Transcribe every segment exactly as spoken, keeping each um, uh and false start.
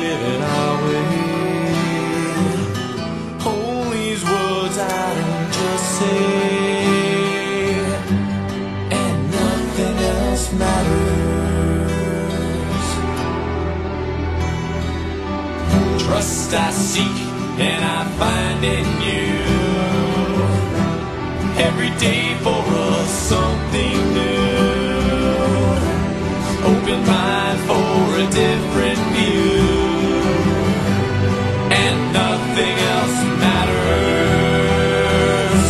live it our way. Hold these words I don't just say, and nothing else matters. Trust I seek and I find in you, every day for us something new. Open mind for a different view, and nothing else matters.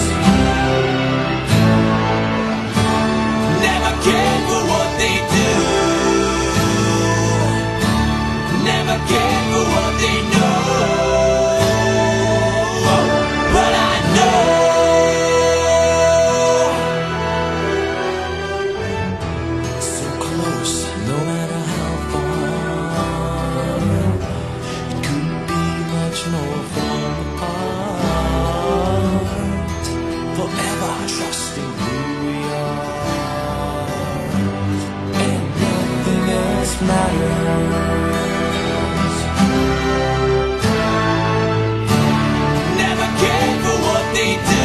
Never care for what they do, never care for what they know. But I know so close, no matter how far. It couldn't be much more from apart. Forever trusting who we are, and nothing else matters. Never care for what they do,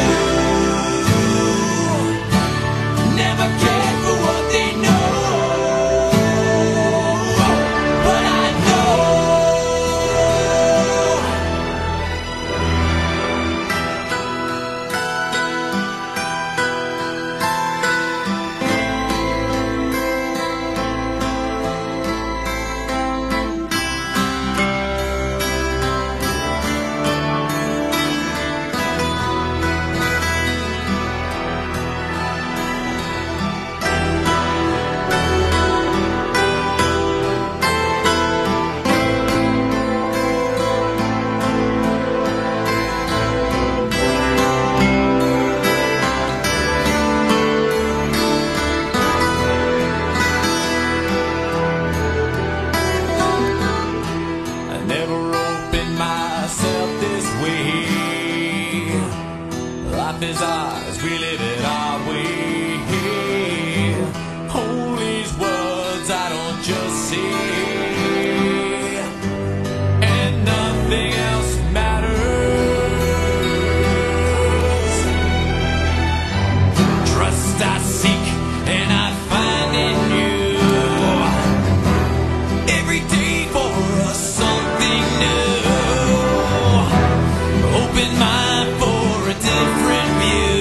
never care for what they know. But I know life is ours, we live it our way. Hold these words I don't just say, and nothing else matters. Trust I seek and I find in you, every day for us something new. Open mind for a different view,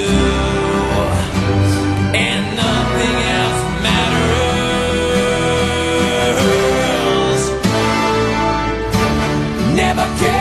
and nothing else matters. Never care.